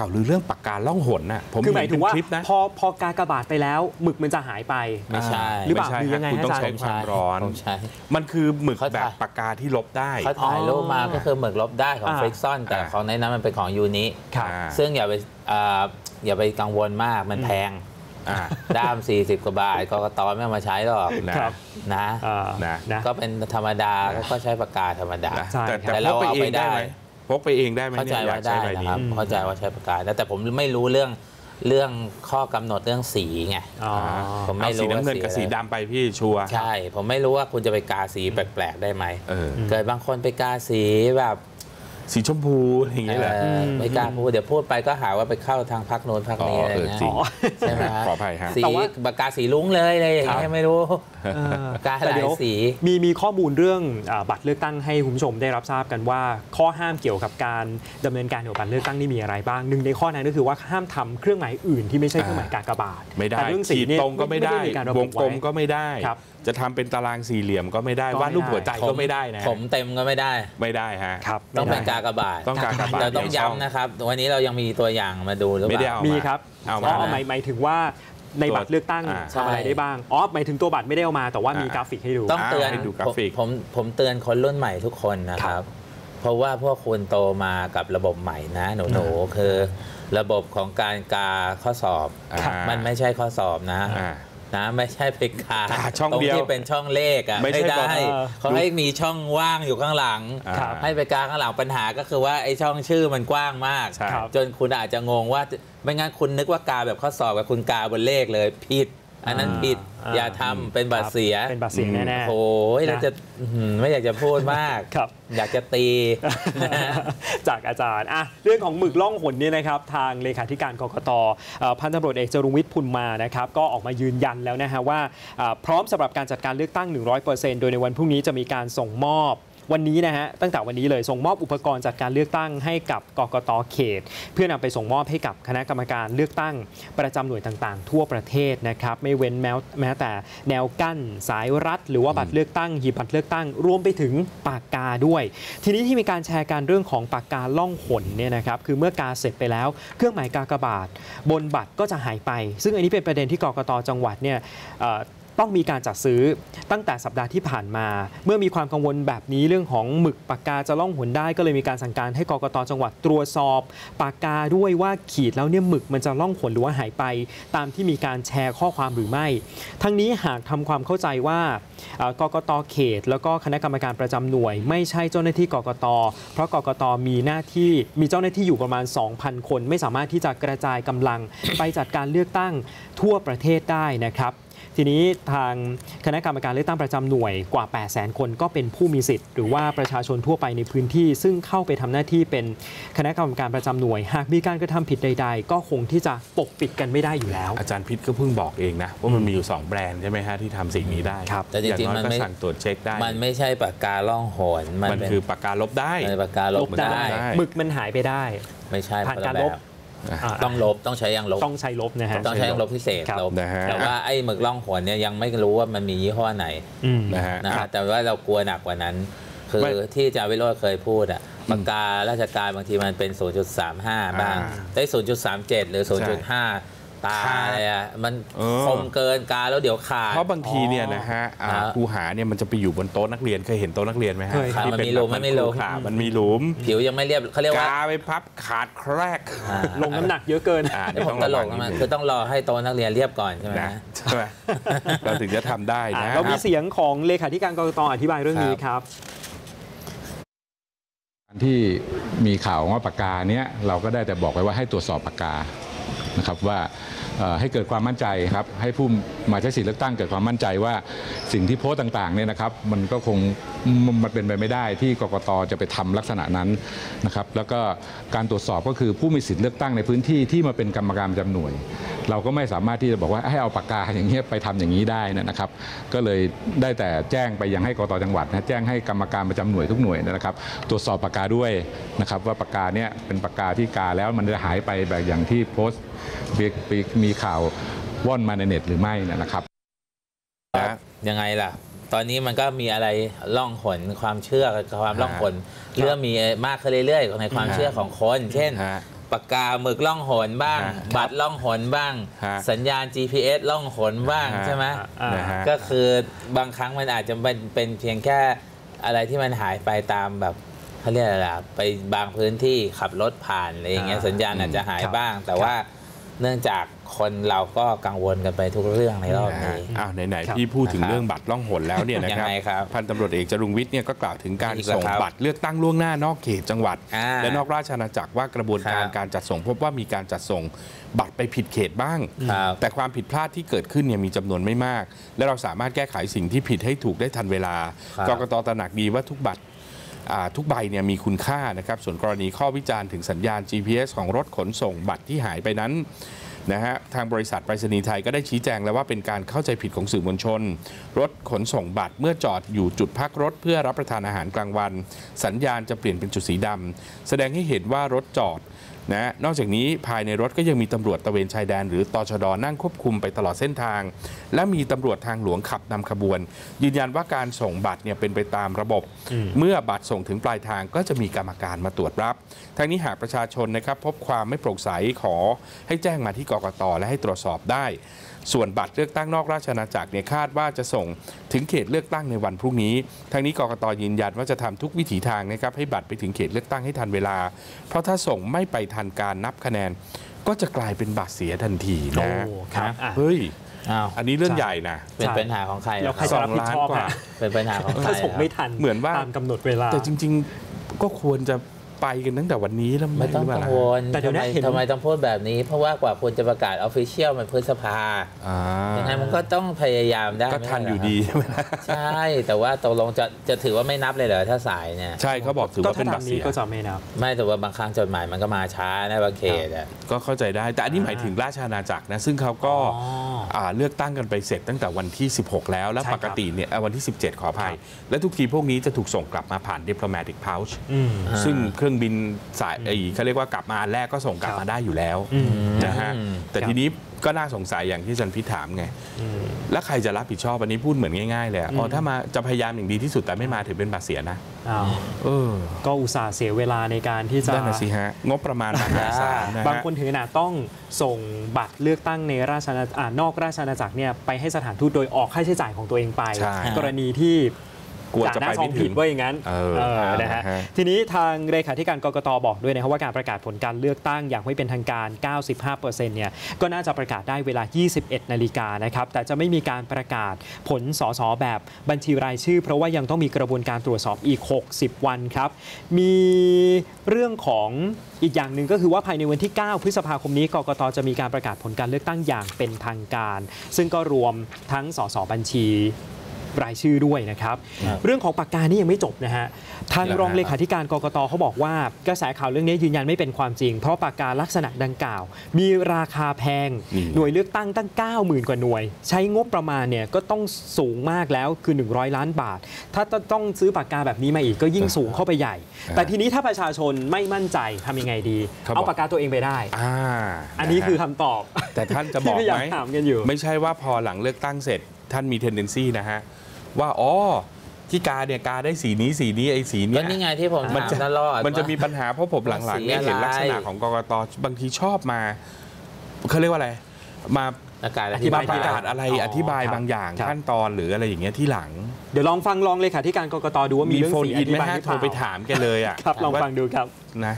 ข่าวลือเรื่องปากกาล่องหนน่ะผมคือหมายถึงว่าพอกากบาทไปแล้วหมึกมันจะหายไปไม่ใช่หรือเปล่าหรือยังไงคุณต้องใช้ความร้อนมันคือหมึกแบบปากกาที่ลบได้เขาถ่ายรูปมาก็คือหมึกลบได้ของฟริกซอนแต่ของในนั้นมันเป็นของยูนิซึ่งอย่าไปกังวลมากมันแพงด้าม40 กว่าบาทกกต.ไม่เอามาใช้หรอกนะก็เป็นธรรมดาก็ใช้ปากกาธรรมดาแต่เราเอาไปได้พกไปเองได้ไหมเข้าใจว่าได้นะครับเข้าใจว่าใช้ปากกาแต่ผมไม่รู้เรื่องข้อกำหนดเรื่องสีไงผมไม่รู้สีน้ำเงินกับสีดำไปพี่ชัวร์ใช่ผมไม่รู้ว่าคุณจะไปกาสีแปลกๆได้ไหมเกิดบางคนไปกาสีแบบสีชมพูอย่างเงี้ยแหละไม่กล้าพูดเดี๋ยวพูดไปก็หาว่าไปเข้าทางพรรคโน้นพรรคนี้อะไรเงี้ยใช่ไหมขออภัยฮะสีปากกาสีลุ้งเลยอะไรอย่างเงี้ยไม่รู้กาหลายสีมีข้อมูลเรื่องบัตรเลือกตั้งให้คุณผู้ชมได้รับทราบกันว่าข้อห้ามเกี่ยวกับการดำเนินการเกี่ยวกับบัตรเลือกตั้งนี่มีอะไรบ้างหนึ่งในข้อนั้นก็คือว่าห้ามทำเครื่องหมายอื่นที่ไม่ใช่เครื่องหมายกากบาทไม่ได้ขีดตรงก็ไม่ได้วงกลมก็ไม่ได้จะทำเป็นตารางสี่เหลี่ยมก็ไม่ได้วาดรูปหัวใจก็ไม่ได้นะผมเต็มก็ไม่ได้ฮะต้องเป็นกากบาทแต่ต้องย้ำนะครับวันนี้เรายังมีตัวอย่างมาดูหรือเปล่ามีครับหมายถึงว่าในบัตรเลือกตั้งทำอะไรได้บ้างหมายถึงตัวบัตรไม่ได้เอามาแต่ว่ามีกราฟิกให้ดูต้องเตือนผมเตือนคนรุ่นใหม่ทุกคนนะครับเพราะว่าพวกคุณโตมากับระบบใหม่นะหนูคือระบบของการกาข้อสอบมันไม่ใช่ข้อสอบนะไม่ใช่ไปกาตรงที่เป็นช่องเลขไม่ได้เขาให้มีช่องว่างอยู่ข้างหลังให้ไปกาข้างหลังปัญหาก็คือว่าไอ้ช่องชื่อมันกว้างมากจนคุณอาจจะงงว่าไม่งั้นคุณนึกว่ากาแบบข้อสอบกับคุณกาบนเลขเลยผิดอันนั้นผิดอย่าทำเป็นบัตรเสียเป็นบัตรเสียแน่ๆโอ้ยเราจะไม่อยากจะพูดมากอยากจะตีจากอาจารย์เรื่องของหมึกล่องหนนี่นะครับทางเลขาธิการกกต.พันตำรวจเอกจรุงวิทย์พุนมานะครับก็ออกมายืนยันแล้วนะฮะว่าพร้อมสำหรับการจัดการเลือกตั้ง 100% โดยในวันพรุ่งนี้จะมีการส่งมอบวันนี้นะฮะตั้งแต่วันนี้เลยส่งมอบอุปกรณ์จัดการเลือกตั้งให้กับกกต.เขตเพื่อนำไปส่งมอบให้กับคณะกรรมการเลือกตั้งประจำหน่วยต่างๆทั่วประเทศนะครับไม่เว้นแม้แต่แนวกั้นสายรัดหรือว่าบัตรเลือกตั้งหีบบัตรเลือกตั้งรวมไปถึงปากกาด้วยทีนี้ที่มีการแชร์การเรื่องของปากกาล่องหนเนี่ยนะครับคือเมื่อกาเสร็จไปแล้วเครื่องหมายกากบาทบนบัตรก็จะหายไปซึ่งอันนี้เป็นประเด็นที่กกต.จังหวัดเนี่ยต้องมีการจัดซื้อตั้งแต่สัปดาห์ที่ผ่านมาเมื่อมีความกังวลแบบนี้เรื่องของหมึกปากกาจะล่องหนได้ก็เลยมีการสั่งการให้กกต.จังหวัดตรวจสอบปากกาด้วยว่าขีดแล้วเนี่ยหมึกมันจะล่องหนหรือว่าหายไปตามที่มีการแชร์ข้อความหรือไม่ทั้งนี้หากทำความเข้าใจว่ากกต.เขตแล้วก็คณะกรรมการประจำหน่วยไม่ใช่เจ้าหน้าที่กกต.เพราะกกต.มีเจ้าหน้าที่อยู่ประมาณ 2,000 คนไม่สามารถที่จะกระจายกำลังไปจัดการเลือกตั้งทั่วประเทศได้นะครับทีนี้ทางคณะกรรมการเลือกตั้งประจำหน่วยกว่า 800,000 คนก็เป็นผู้มีสิทธิ์หรือว่าประชาชนทั่วไปในพื้นที่ซึ่งเข้าไปทำหน้าที่เป็นคณะกรรมการประจำหน่วยหากมีการกระทำผิดใดๆก็คงที่จะปกปิดกันไม่ได้อยู่แล้วอาจารย์พิษก็เพิ่งบอกเองนะว่ามันมีอยู่2แบรนด์ใช่ไหมฮะที่ทำสิ่งนี้ได้แต่จริงๆมันไม่สั่งตรวจเช็คได้มันไม่ใช่ปากกาล่องหนมันคือปากกาลบได้ปากกาลบได้หมึกมันหายไปได้ไม่ใช่ผ่านการลบต้องลบต้องใช้ยางลบต้องใช้ลบนะฮะต้องใช้ยางลบพิเศษลบแต่ว่าไอ้หมึกล่องหนเนี่ยยังไม่รู้ว่ามันมียี่ห้อไหนนะฮะแต่ว่าเรากลัวหนักกว่านั้นคือที่อาจารย์วิโรจน์เคยพูดปากการาชการบางทีมันเป็น 0.35 บ้างได้ 0.37 หรือ 0.5 ตาอะไรมันคมเกินกาแล้วเดี๋ยวขาดเพราะบางทีเนี่ยนะฮะคูหาเนี่ยมันจะไปอยู่บนโต๊ะนักเรียนเคยเห็นโต๊ะนักเรียนไหมฮะมันมีหลุมมันมีหลุมผิวยังไม่เรียบเขาเรียกว่ากาไปพับขาดแครกลงน้ำหนักเยอะเกินเดี๋ยวผมตลกมันคือต้องรอให้โต๊ะนักเรียนเรียบก่อนใช่ไหมเราถึงจะทำได้นะเรามีเสียงของเลขาธิการกกต.อธิบายเรื่องนี้ครับที่มีข่าวว่าปากกาเนี้ยเราก็ได้แต่บอกไว้ว่าให้ตรวจสอบปากกานะครับว่าให้เกิดความมั่นใจครับให้ผู้มาใช้สิทธิเลือกตั้งเกิดความมั่นใจว่าสิ่งที่โพสต์ต่างๆเนี่ยนะครับมันก็คงมันเป็นไปไม่ได้ที่กกต.จะไปทำลักษณะนั้นนะครับแล้วก็การตรวจสอบก็คือผู้มีสิทธิเลือกตั้งในพื้นที่ที่มาเป็นกรรมการประจำหน่วยเราก็ไม่สามารถที่จะบอกว่าให้เอาปากกาอย่างเงี้ยไปทำอย่างนี้ได้นะครับก็เลยได้แต่แจ้งไปยังให้กกต.จังหวัดนะแจ้งให้กรรมการประจำหน่วยทุกหน่วยนะครับตรวจสอบปากกาด้วยนะครับว่าปากกาเนี่ยเป็นปากกาที่กาแล้วมันจะหายไปแบบอย่างที่โพสต์มีข่าวว่อนมาในเน็ตหรือไม่นะครับยังไงล่ะตอนนี้มันก็มีอะไรล่องหนความเชื่อความล่องหนเรื่องมีมากขึ้นเรื่อยๆในความเชื่อของคนเช่นปากกาหมึกล่องหนบ้าง บัตรล่องหนบ้าง สัญญาณ GPS ล่องหนบ้างใช่ไหมก็คือบางครั้งมันอาจจะเป็นเพียงแค่อะไรที่มันหายไปตามแบบเขาเรียกอะไรไปบางพื้นที่ขับรถผ่านอะไรอย่างเงี้ยสัญญาณอาจจะหายบ้าง แต่ว่าเนื่องจากคนเราก็กังวลกันไปทุกเรื่องในรอบนี้ไหนๆพี่พูดถึงเรื่องบัตรล่องหนแล้วเนี่ยนะครับพันตำรวจเอกจรุงวิทย์เนี่ยก็กล่าวถึงการส่งบัตรเลือกตั้งล่วงหน้านอกเขตจังหวัดและนอกราชอาณาจักรว่ากระบวนการจัดส่งพบว่ามีการจัดส่งบัตรไปผิดเขตบ้างแต่ความผิดพลาดที่เกิดขึ้นเนี่ยมีจำนวนไม่มากและเราสามารถแก้ไขสิ่งที่ผิดให้ถูกได้ทันเวลากกต.ตระหนักดีว่าทุกบัตรทุกใบเนี่ยมีคุณค่านะครับส่วนกรณีข้อวิจารณ์ถึงสัญญาณ GPS ของรถขนส่งบัตรที่หายไปนั้นนะฮะทางบริษัทไปรษณีย์ไทยก็ได้ชี้แจงแล้วว่าเป็นการเข้าใจผิดของสื่อมวลชนรถขนส่งบัตรเมื่อจอดอยู่จุดพักรถเพื่อรับประทานอาหารกลางวันสัญญาณจะเปลี่ยนเป็นจุดสีดำแสดงให้เห็นว่ารถจอดนะนอกจากนี้ภายในรถก็ยังมีตำรวจตระเวนชายแดนหรือตชด.นั่งควบคุมไปตลอดเส้นทางและมีตำรวจทางหลวงขับนำขบวนยืนยันว่าการส่งบัตรเนี่ยเป็นไปตามระบบเมื่อบัตรส่งถึงปลายทางก็จะมีกรรมการมาตรวจรับทั้งนี้หากประชาชนนะครับพบความไม่โปร่งใสขอให้แจ้งมาที่กกต.และให้ตรวจสอบได้ส่วนบัตรเลือกตั้งนอกราชอาณาจักรเนี่ยคาดว่าจะส่งถึงเขตเลือกตั้งในวันพรุ่งนี้ทั้งนี้กกต.ยืนยันว่าจะทำทุกวิถีทางนะครับให้บัตรไปถึงเขตเลือกตั้งให้ทันเวลาเพราะถ้าส่งไม่ไปทันการนับคะแนนก็จะกลายเป็นบัตรเสียทันทีนะครับเฮ้ยอันนี้เรื่องใหญ่นะเป็นปัญหาของใครแล้วใครจะรับผิดชอบเป็นปัญหาของใครถ้าส่งไม่ทันเหมือนว่าตามกำหนดเวลาแต่จริงๆก็ควรจะไปกันตั้งแต่วันนี้แล้วไม่ต้องกังวลแต่ทำไมต้องพูดแบบนี้เพราะว่ากว่าควรจะประกาศออฟฟิเชียลมันพฤษภายังไงมันก็ต้องพยายามได้ก็ทันอยู่ดีใช่ไหมใช่แต่ว่าตกลงจะถือว่าไม่นับเลยเหรอถ้าสายเนี่ยใช่เขาบอกถือว่าเป็นบัตรเสียก็จะไม่นับไม่แต่ว่าบางครั้งจดหมายมันก็มาช้าในบางเขตก็เข้าใจได้แต่อันนี้หมายถึงราชอาณาจักรนะซึ่งเขาก็เลือกตั้งกันไปเสร็จตั้งแต่วันที่16แล้วและปกติเนี่ยวันที่17ขออภัยและทุกทีพวกนี้จะถูกส่งกลับมาผ่าน diplomatic pouch ซึ่งเครื่องบินสายเขาเรียกว่ากลับมาแรกก็ส่งกลับมาได้อยู่แล้วนะฮะแต่ทีนี้ก็น่าสงสัยอย่างที่จันพิถามไงแล้วใครจะรับผิดชอบอันนี้พูดเหมือนง่ายๆเลยถ้ามาจะพยายามอย่างดีที่สุดแต่ไม่มาถือเป็นบัตรเสียนะก็อุตส่าห์เสียเวลาในการที่จะนั่นน่ะสิฮะงบประมาณมหาศาลบางคนถึงขนาดต้องส่งบัตรเลือกตั้งในนอกราชอาณาจักรเนี่ยไปให้สถานทูตโดยออกค่าใช้จ่ายของตัวเองไปกรณีที่กลัวจะไปไม่ถึงว่าอย่างนั้นนะฮะทีนี้ทางเลขาธิการกกต.บอกด้วยนะครับว่าการประกาศผลการเลือกตั้งอย่างไม่เป็นทางการ 95% เนี่ยก็น่าจะประกาศได้เวลา 21 นาฬิกานะครับแต่จะไม่มีการประกาศผลสสแบบบัญชีรายชื่อเพราะว่ายังต้องมีกระบวนการตรวจสอบอีก60วันครับมีเรื่องของอีกอย่างหนึ่งก็คือว่าภายในวันที่9พฤษภาคมนี้กกต.จะมีการประกาศผลการเลือกตั้งอย่างเป็นทางการซึ่งก็รวมทั้งสสบัญชีรายชื่อด้วยนะครับเรื่องของปากกานี่ยังไม่จบนะฮะทางรองเลขาธิการกกต.เขาบอกว่ากระแสข่าวเรื่องนี้ยืนยันไม่เป็นความจริงเพราะปากกาลักษณะดังกล่าวมีราคาแพงหน่วยเลือกตั้งตั้ง 90,000 กว่าหน่วยใช้งบประมาณเนี่ยก็ต้องสูงมากแล้วคือ100 ล้านบาทถ้าต้องซื้อปากกาแบบนี้มาอีกก็ยิ่งสูงเข้าไปใหญ่แต่ทีนี้ถ้าประชาชนไม่มั่นใจทำยังไงดีเอาปากกาตัวเองไปได้อันนี้คือคำตอบแต่ท่านจะบอกไหมไม่ใช่ว่าพอหลังเลือกตั้งเสร็จท่านมี tendency นะฮะว่าที่กาเนี่ยกาได้สีนี้ไอ้สีนี้ก็นี่ไงที่ผมถามตลอดมันจะมีปัญหาเพราะผมหลังๆเนี่ยเห็นลักษณะของกกต.บางทีชอบมาเขาเรียกว่าอะไรมาอธิบายประกาศอะไรอธิบายบางอย่างขั้นตอนหรืออะไรอย่างเงี้ยที่หลังเดี๋ยวลองฟังรองเลขาธิการกกต.ดูว่ามีเรื่องสีอธิบายโทรไปถามแกเลยอ่ะครับลองฟังดูครับนะ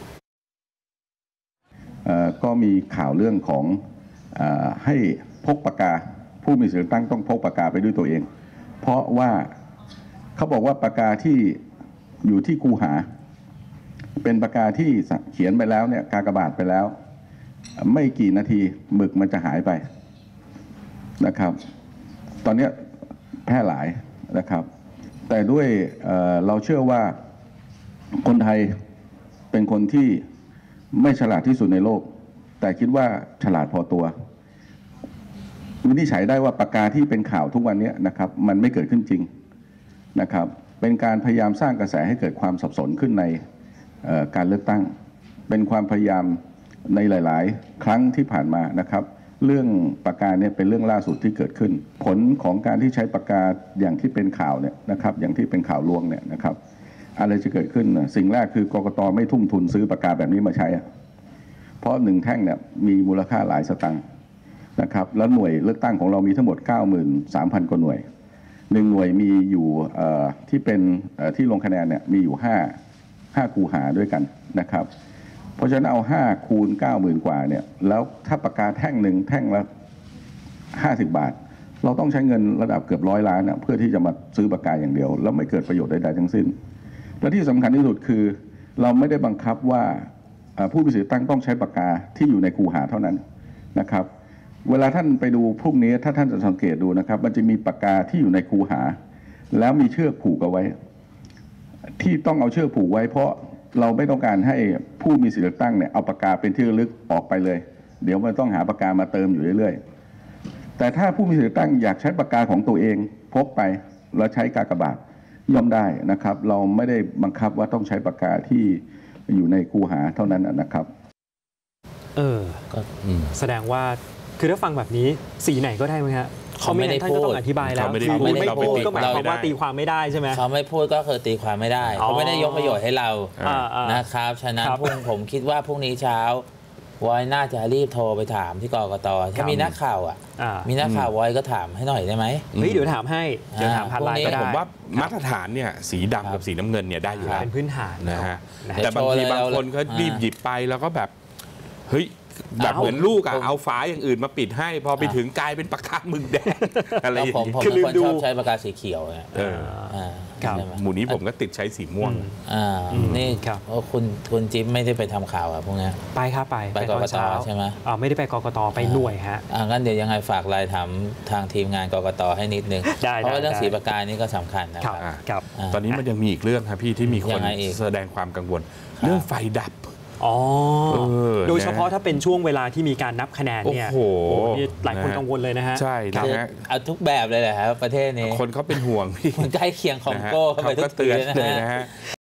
ก็มีข่าวเรื่องของให้พกปากกาผู้มีสิทธิ์ตั้งต้องพกปากกาไปด้วยตัวเองเพราะว่าเขาบอกว่าปากกาที่อยู่ที่คูหาเป็นปากกาที่เขียนไปแล้วเนี่ยกากบาทไปแล้วไม่กี่นาทีหมึกมันจะหายไปนะครับตอนนี้แพร่หลายนะครับแต่ด้วยเราเชื่อว่าคนไทยเป็นคนที่ไม่ฉลาดที่สุดในโลกแต่คิดว่าฉลาดพอตัววินิจฉัยได้ว่าปากกาที่เป็นข่าวทุกวันนี้นะครับมันไม่เกิดขึ้นจริงนะครับเป็นการพยายามสร้างกระแสให้เกิดความสับสนขึ้นในการเลือกตั้งเป็นความพยายามในหลายๆครั้งที่ผ่านมานะครับเรื่องปากกาเนี่ยเป็นเรื่องล่าสุดที่เกิดขึ้นผลของการที่ใช้ปากกาอย่างที่เป็นข่าวเนี่ยนะครับอย่างที่เป็นข่าวลวงเนี่ยนะครับอะไรจะเกิดขึ้นสิ่งแรกคือกกต.ไม่ทุ่มทุนซื้อปากกาแบบนี้มาใช้ราะ1แท่งเนี่ยมีมูลค่าหลายสตางค์นะครับแล้วหน่วยเลือกตั้งของเรามีทั้งหมด 93,000 กว่าหน่วย1หน่วยมีอยู่ที่เป็นที่ลงคะแนนเนี่ยมีอยู่5คูหาด้วยกันนะครับเพราะฉะนั้นเอา5คูณ 90,000 กว่าเนี่ยแล้วถ้าปากกาแท่งหนึ่งแท่งละ50 บาทเราต้องใช้เงินระดับเกือบ100 ล้านเพื่อที่จะมาซื้อปากกาอย่างเดียวแล้วไม่เกิดประโยชน์ใดๆทั้งสิ้นและที่สำคัญที่สุดคือเราไม่ได้บังคับว่าผู้มีสิทธิ์ตั้งต้องใช้ปากกาที่อยู่ในคูหาเท่านั้นนะครับเวลาท่านไปดูพรุ่งนี้ถ้าท่านจะสังเกตดูนะครับมันจะมีปากกาที่อยู่ในคูหาแล้วมีเชือกผูกเอาไว้ที่ต้องเอาเชือกผูกไว้เพราะเราไม่ต้องการให้ผู้มีสิทธิ์เลือกตั้งเนี่ยเอาปากกาเป็นที่ระลึกออกไปเลยเดี๋ยวมันต้องหาปากกามาเติมอยู่เรื่อยๆแต่ถ้าผู้มีสิทธิ์เลือกตั้งอยากใช้ปากกาของตัวเองพกไปแล้วใช้กากบาทย่อมได้นะครับเราไม่ได้บังคับว่าต้องใช้ปากกาที่อยู่ในคูหาเท่านั้นนะครับก็แสดงว่าคือถ้าฟังแบบนี้สีไหนก็ได้ไหมฮะเขาไม่ได้ท่านก็ต้องอธิบายแล้วไม่ได้พูดก็หมายความว่าตีความไม่ได้ใช่ไหมเขาไม่พูดก็คือตีความไม่ได้เขาไม่ได้ยกประโยชน์ให้เรานะครับฉะนั้นผมคิดว่าพรุ่งนี้เช้าวอยน่าจะรีบโทรไปถามที่กกต.ถ้ามีนักข่าวมีนักข่าววอยก็ถามให้หน่อยได้ไหมเดี๋ยวถามให้เดี๋ยวถามผ่านไลน์ก็ได้ผมว่ามาตรฐานเนี่ยสีดำกับสีน้ำเงินเนี่ยได้อยู่แล้วเป็นพื้นฐานนะฮะแต่บางทีบางคนก็รีบหยิบไปแล้วก็แบบเฮ้ยแบบเหมือนลูกเอาฝาอย่างอื่นมาปิดให้พอไปถึงกลายเป็นปากกาหมึกแดงอะไรอย่างนี้ผมเป็นคนชอบใช้ปากกาสีเขียวหมู่นี้ผมก็ติดใช้สีม่วงนี่ครับคุณจิ๊บไม่ได้ไปทำข่าวพวกนี้ไปครับไปกกต.ใช่ไหมไม่ได้ไปกกต.ไปหน่วยฮะงั้นเดี๋ยวยังไงฝากไลน์ถามทางทีมงานกกต.ให้นิดนึงเพราะว่าเรื่องสีปากกานี่ก็สำคัญนะครับตอนนี้มันยังมีอีกเรื่องครับพี่ที่มีคนแสดงความกังวลเรื่องไฟดับโดยเฉพาะถ้าเป็นช่วงเวลาที่มีการนับคะแนนเนี่ยนี่หลายคนกังวลเลยนะฮะใช่เอาทุกแบบเลยแหละครับประเทศนี้คนเขาเป็นห่วงพี่คนใกล้เคียงของโก้เข้าไปทุกเตือนเลยนะฮะ